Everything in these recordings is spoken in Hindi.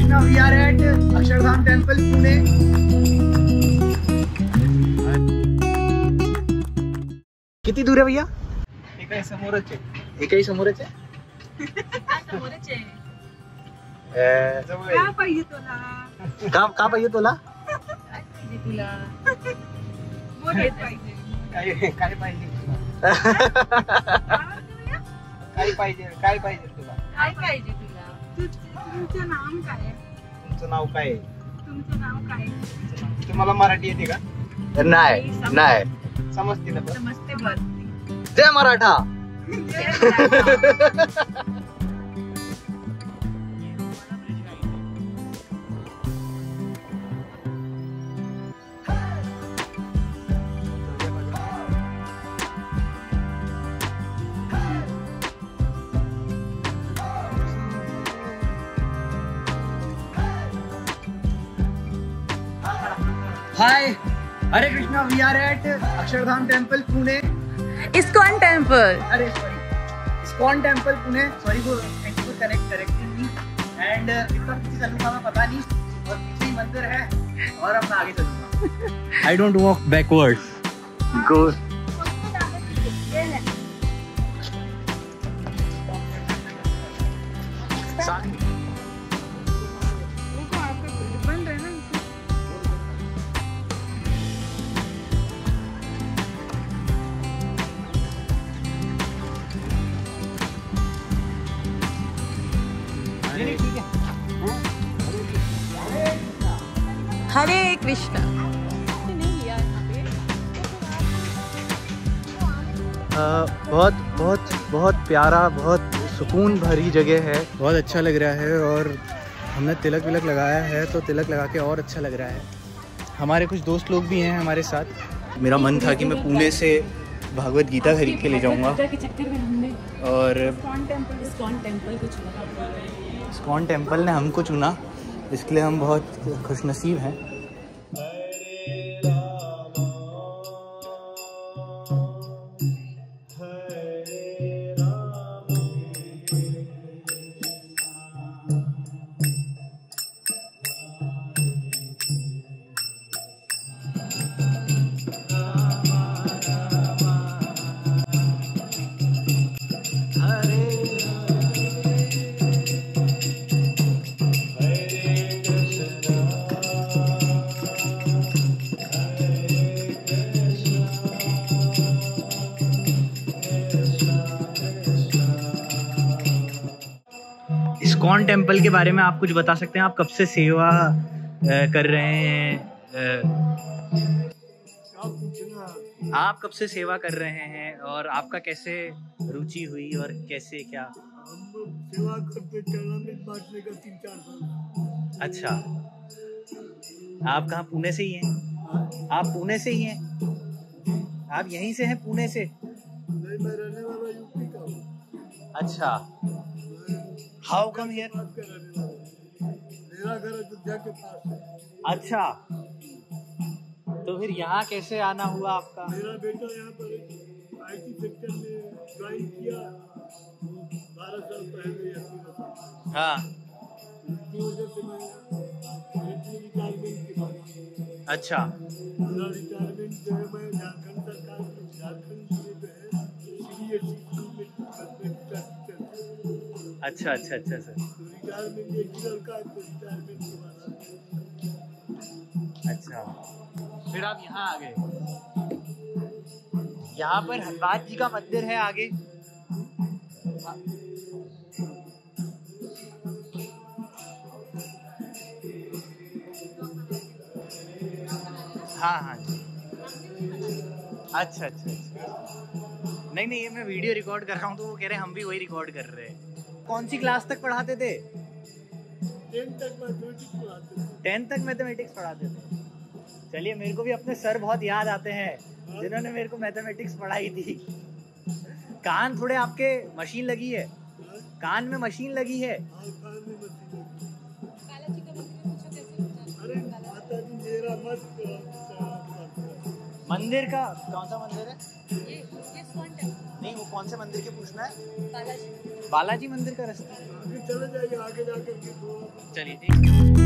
Krishna, we are at Akshardham Temple, Pune. किती दूर आहे भैया? एकाही समोरच आहे. एकाही समोरच आहे. समोरच आहे. का पाहिजे तुला? का पाहिजे तुला? काय पाहिजे तुला? मोठे पाहिजे. काय पाहिजे? काय पाहिजे? काय पाहिजे तुला? काय पाहिजे तुला? तुमचं नाव काय आहे? तुमचं नाव काय आहे? तुमचं नाव काय आहे? तुम्हाला मराठी येते का? नाही नाही समजते ना. समजते बस. जय Maratha. Hi, Hare Krishna. We are at Akshardham Temple, Pune. ISKCON temple. अरे sorry, ISKCON Temple, Pune. Sorry for thank you for correcting me. And इतना पीछे चलूँगा मैं पता नहीं. और पीछे ही मंदिर है. और अब मैं आगे चलूँगा. I don't walk backwards. Go. हरे कृष्णा. बहुत बहुत बहुत प्यारा, बहुत सुकून भरी जगह है. बहुत अच्छा लग रहा है. और हमने तिलक विलक लगाया है तो तिलक लगा के और अच्छा लग रहा है. हमारे कुछ दोस्त लोग भी हैं हमारे साथ. मेरा मन था कि मैं पुणे से भागवत गीता खरीद के ले जाऊंगा. और इस्कॉन टेम्पल ने हमको चुना, इसके लिए हम बहुत खुशनसीब हैं. इस्कॉन टेम्पल के बारे में आप कुछ बता सकते हैं? आप कब से सेवा कर रहे हैं? आप कब से सेवा कर रहे हैं और आपका कैसे रुचि हुई और कैसे क्या? सेवा करते चरणामृत बांटने का 3-4 साल. अच्छा, आप कहाँ पुणे से ही हैं? आप पुणे से ही हैं? आप यहीं से हैं पुणे से? नहीं, मैं रहने वाला यूपी का हूँ. अच्छा, हाउ कम हियर? मेरा घर अयोध्या के पास है. अच्छा, तो फिर यहाँ कैसे आना हुआ आपका? मेरा बेटा यहाँ पर IT सेक्टर में ज्वाइन किया 12 साल पहले या 13 साल. हाँ. उसकी वजह से मैं रिटायरमेंट के बाद. अच्छा, मेरा रिटायरमेंट जो है मैं झारखंड सरकार झारखंड में जो है CBSE स्कूल में टीचर. अच्छा अच्छा अच्छा सर. रिटायरमेंट एक लड़का है तो रिटायरमेंट के बाद. अच्छा, फिर आप यहाँ आ गए. यहाँ पर हनुमान जी का मंदिर है आगे. हाँ हाँ. अच्छा अच्छा अच्छा. नहीं नहीं, ये मैं वीडियो रिकॉर्ड कर रहा हूँ तो वो कह रहे हैं हम भी वही रिकॉर्ड कर रहे हैं. कौन सी क्लास तक पढ़ाते थे? 10th तक मैथमेटिक्स पढ़ाते थे. 10th तक मैथमेटिक्स पढ़ाते थे. चलिए, मेरे को भी अपने सर बहुत याद आते हैं जिन्होंने मेरे को मैथमेटिक्स पढ़ाई थी. कान थोड़े आपके मशीन लगी है? कान में मशीन लगी है? अरे माता जी मेरा मत. मंदिर का कौन सा मंदिर है? ये ISKCON टेम्पल. नहीं, वो कौन से मंदिर के पूछना है? बालाजी मंदिर का रास्ता। चले जाइए आगे जाकर के। चलिए ठीक।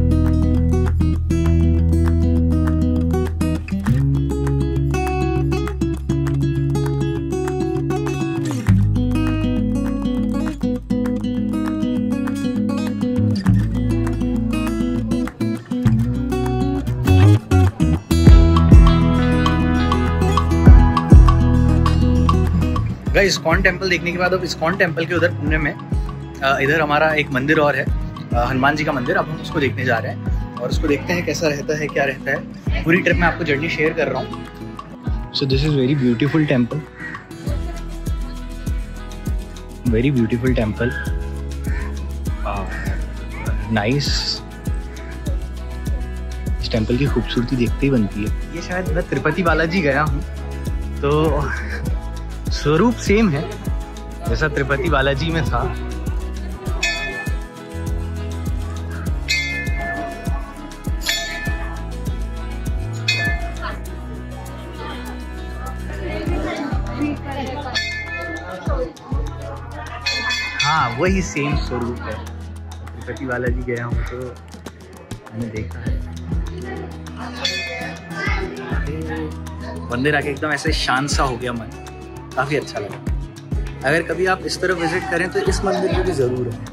गाइस इस्कॉन टेम्पल देखने के बाद अब इस्कॉन टेम्पल के उधर पुणे में इधर हमारा एक मंदिर और है, हनुमान जी का मंदिर। अब हम उसको देखने जा रहे हैं और उसको देखते हैं कैसा रहता है, क्या रहता है। पूरी ट्रिप में आपको जर्नी शेयर कर रहा हूँ। So this is very beautiful temple, very beautiful temple, nice. इस टेम्पल की खूबसूरती देखते ही बनती है। ये शायद मैं तिरुपति बालाजी गया हूँ तो स्वरूप सेम है जैसा तिरुपति बालाजी में था। हाँ वही सेम स्वरूप है। तिरुपति बालाजी गया हूँ तो मैंने देखा है। मंदिर आके एकदम ऐसे शांत सा हो गया मन, काफ़ी अच्छा लगा। अगर कभी आप इस तरफ विजिट करें तो इस मंदिर में भी ज़रूर है।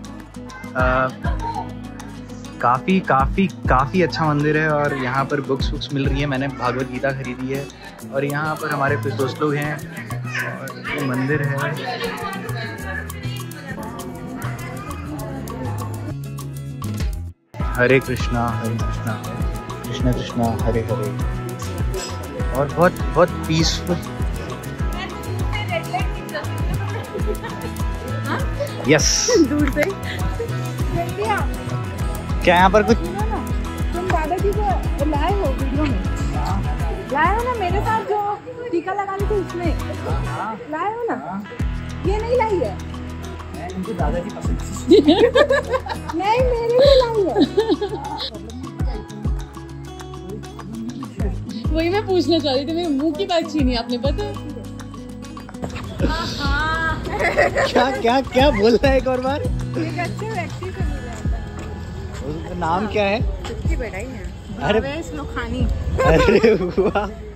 काफ़ी अच्छा मंदिर है और यहाँ पर बुक्स मिल रही है। मैंने भागवत गीता खरीदी है और यहाँ पर हमारे कुछ दोस्त लोग हैं और ये मंदिर है। हरे कृष्णा कृष्ण कृष्णा हरे हरे। और बहुत पीसफुल। यस दूर से क्या यहाँ पर कुछ तुम दादाजी को लाए हो वीडियो में, लाए हो ना मेरे साथ जो टीका लगाने थे उसमें लाए हो ना? ये नहीं लाई है, उनको दादाजी पसंद नहीं मेरे लिए लाई है। वही मैं पूछना चाह रही थी, मेरे मुंह की बात छीनी आपने, पता? क्या बोल रहा है एक और बार? एक अच्छे व्यक्ति से मिल जाता है। उसका नाम क्या है? सबकी बड़ाई है। अरे लोखानी। अरे वाह।